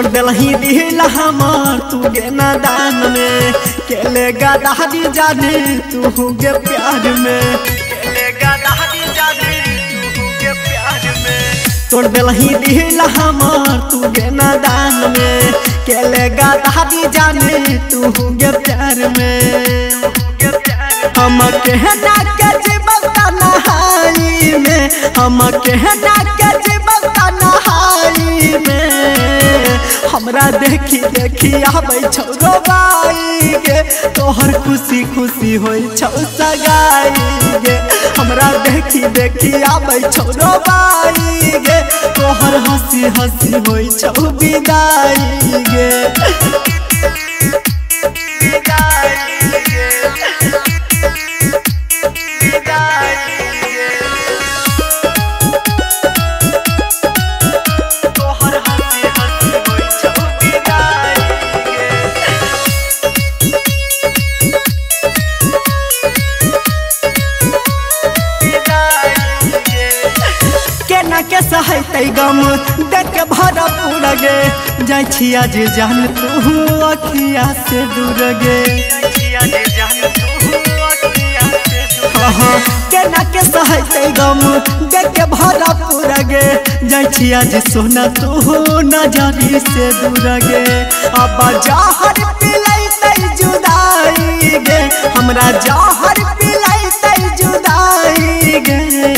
तोड़ दिलही दिल हमार तू गे नादान में केलेगा दादी जाने तू गे प्यार में केलेगा दादी जाने तू गे प्यार में तोड़ दिलही दिल हमार तू गे नादान में केलेगा दादी जाने तू गे प्यार में हम कहना के जीवता नहाई में हम कहना के जीवता नहाई में हमरा देखी देखी आबै छौरो बाई गे तोहर खुशी खुशी होई छौ सगाई गे हमरा देखी देखी आबै छौरो बाई गे तोहर हंसी हंसी होई छौ विदाई गे के सहते गम देख के भरा पूरा गे जाय छिया जे जान तू अखिया से दूर गे केना के सहते गम देख के भरा पूरा गे जाय छिया जे सोना तू नजरी से दूर गे अब जहर पिलैते जुदाई गे हमरा जहर पिलैते जुदाई गे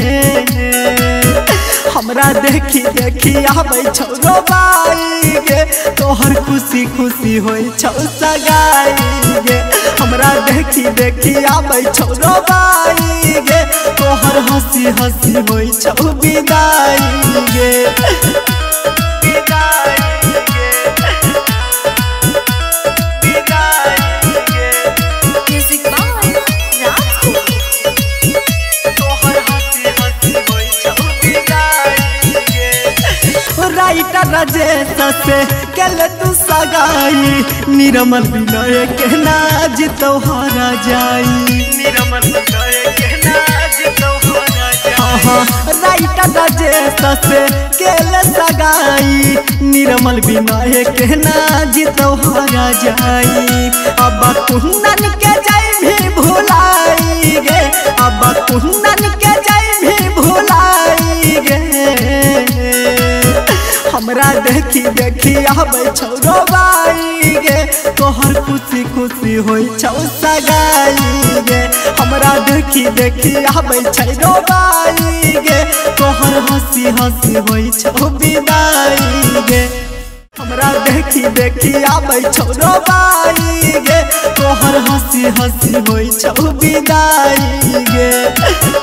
हमरा देखी देखी आबै छौरो बाई गे तोहर खुशी खुशी होई छौ सगाई गे हमरा देखी देखी आबै छौरो बाई गे तोहर हंसी हंसी होई छौ विदाई गे राजेश से कल तू सगाई निर्मल विनय के नाज तोहरा जाई निर्मल विनय के नाज तोहरा जाई राइटर राजेश से कल सगाई निर्मल विनय के नाज तोहरा जाई अब कुंदन के जाई भी भुलाई गे अब कुंदन के जाई भी भुलाई गे हमरा देखी देखी आबै छौरो बाई गे तोहर खुशी खुशी होई छौ सगाई गे हमरा देखी देखी आबै छौरो बाई गे तोहर हंसी हंसी होई छौ विदाई गे हमरा देखी देखी आबै छौरो बाई गे तोहर हंसी हंसी होई छौ विदाई गे।